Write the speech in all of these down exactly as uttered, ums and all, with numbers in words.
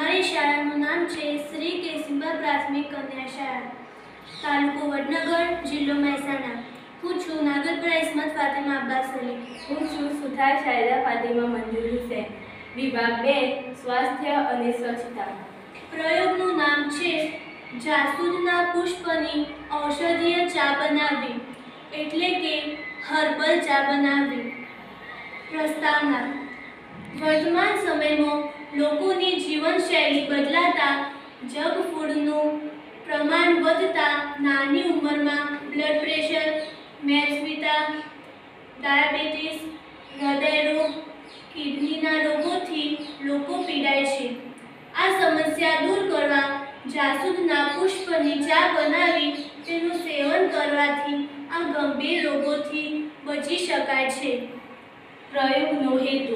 અમારી શાળાનું નામ છે શ્રી કેશિંબા પ્રાથમિક કન્યા શાળા, તાલુકો વડનગર, જિલ્લો મહેસાણા। હું છું નાગલપુરા ઇસ્મત ફાતિમા અબ્બાસ અલી। હું છું સુથાર શાયદા ફાતિમા મંજૂર હુસૈન। વિભાગ બે સ્વાસ્થ્ય અને સ્વચ્છતા। પ્રયોગનું નામ છે જાસૂદના પુષ્પની ઔષધીય ચા બનાવવી, એટલે કે હર્બલ ચા બનાવવી। પ્રસ્તાવના: વર્તમાન સમયમાં લોકોની જીવનશૈલી બદલાતા, જંક ફૂડનું પ્રમાણ વધતા, નાની ઉંમરમાં બ્લડ પ્રેશર, મેદસ્વીતા, ડાયાબિટીસ, હૃદયરોગ, કિડનીના રોગોથી લોકો પીડાય છે। આ સમસ્યા દૂર કરવા જાસૂદના પુષ્પની ચા બનાવી તેનું સેવન કરવાથી આ ગંભીર રોગોથી બચી શકાય છે। પ્રયોગનો હેતુ: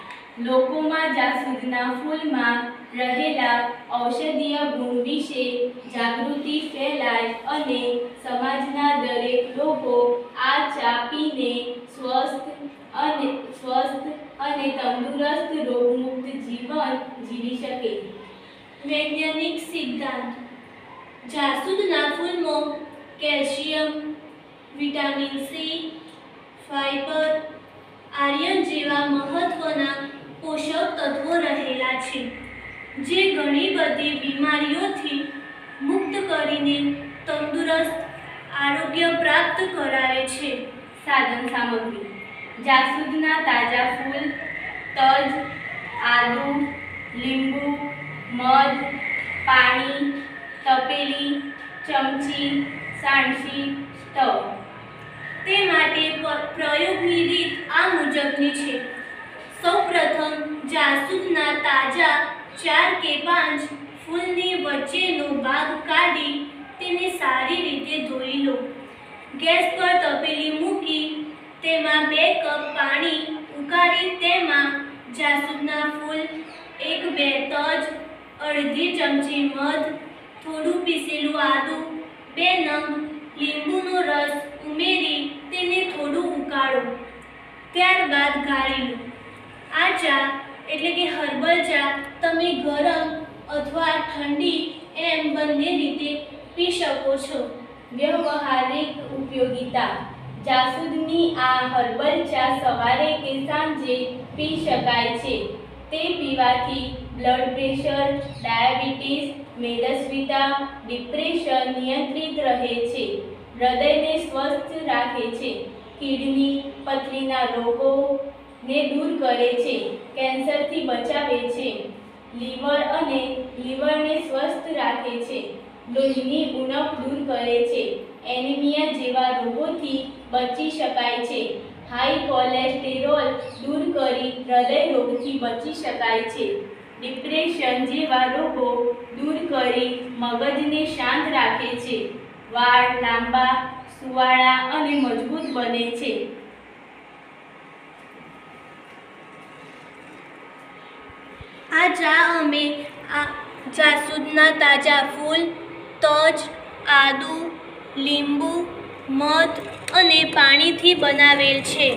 લોકોમાં જાસૂદના ફૂલમાં રહેલા ઔષધીય ગુણ વિશે જાગૃતિ ફેલાય અને સમાજના દરેક લોકો આ ચા પીને સ્વસ્થ અને સ્વસ્થ અને તંદુરસ્ત રોગમુક્ત જીવન જીવી શકે। વૈજ્ઞાનિક સિદ્ધાંત: જાસૂદના ફૂલમાં calcium, vitamin C, fibre, iron જેવા મહત્વના પોષક તત્વો રહેલા છે, જે ઘણી બધી બીમારીઓથી મુક્ત કરીને તંદુરસ્ત આરોગ્ય પ્રાપ્ત કરાવે છે। સાધન સામગ્રી: જાસૂદના તાજા ફૂલ, તજ, આદુ, લીંબુ, મધ, પાણી, તપેલી, ચમચી, સાણસી, સ્ટવ। તે માટે પ્રયોગની રીત આ મુજબની છે। સૌપ્રથમ જાસૂદના તાજા ચાર કે પાંચ ફૂલની વચ્ચેનો ભાગ કાઢી તેને સારી રીતે ધોઈ લો। ગેસ પર તપેલી મૂકી તેમાં બે કપ પાણી ઉકાળી તેમાં જાસૂદના ફૂલ, એક બે તજ, અડધી ચમચી મધ, થોડું પીસેલું આદું, બે નંગ લીંબુનો રસ ઉમેરી તેને થોડું ઉકાળો, ત્યારબાદ ગાળી લો। આ ચા એટલે કે હર્બલ ચા તમે ગરમ અથવા ઠંડી એમ બંને રીતે પી શકો છો। વ્યવહારિક ઉપયોગિતા: જાસૂદની આ હર્બલ ચા સવારે કે સાંજે પી શકાય છે। તે પીવાથી બ્લડ પ્રેશર, ડાયાબિટીસ, મેદસ્વીતા, ડિપ્રેશન નિયંત્રિત રહે છે, હૃદયને સ્વસ્થ રાખે છે, કિડની, પથરીના રોગોને દૂર કરે છે, કેન્સરથી બચાવે છે, લીવર અને લીવરને સ્વસ્થ રાખે છે, લોહીની ઉણપ દૂર કરે છે, એનિમિયા જેવા રોગોથી બચી શકાય છે, હાઈ કોલેસ્ટેરોલ દૂર કરી હૃદય રોગથી બચી શકાય છે, ડિપ્રેશન જેવા રોગો દૂર કરી મગજને શાંત રાખે છે, વાળ લાંબા, સુવાળા અને મજબૂત બને છે। આ ચા અમે આ જાસૂદના તાજા ફૂલ, તજ, આદુ, લીંબુ, મધ અને પાણીથી બનાવેલ છે।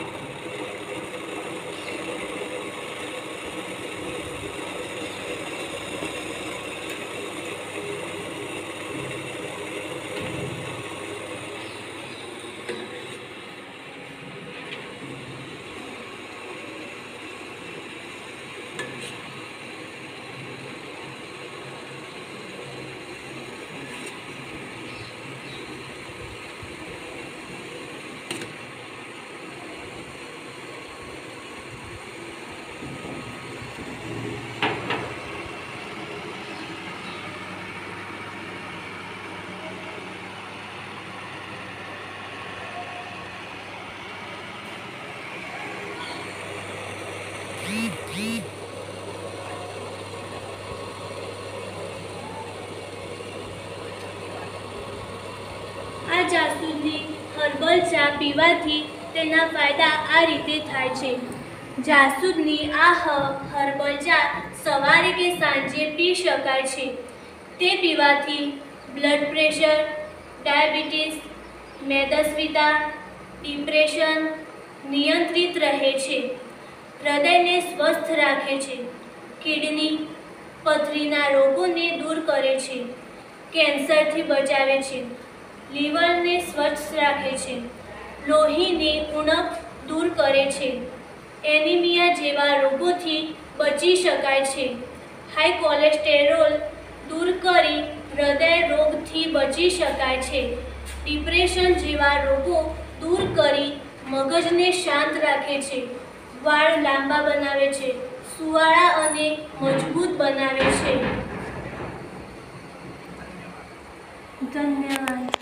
આ જાસૂદની હર્બલ ચા પીવાથી તેના ફાયદા આ રીતે થાય છે। જાસૂદની આ હર્બલ ચા સવારે કે સાંજે પી શકાય છે। તે પીવાથી બ્લડ પ્રેશર, ડાયાબિટીસ, મેદસ્વીતા, ડિપ્રેશન નિયંત્રિત રહે છે, હૃદયને સ્વસ્થ રાખે છે, કિડની, પથરીના રોગોને દૂર કરે છે, કેન્સરથી બચાવે છે, લીવરને સ્વચ્છ રાખે છે, લોહીની ઉણપ દૂર કરે છે, એનિમિયા જેવા રોગોથી બચી શકાય છે, હાઈ કોલેસ્ટેરોલ દૂર કરી હૃદય રોગથી બચી શકાય છે, ડિપ્રેશન જેવા રોગો દૂર કરી મગજને શાંત રાખે છે, વાળ લાંબા બનાવે છે, સુવાળા અને મજબૂત બનાવે છે. ધન્યવાદ.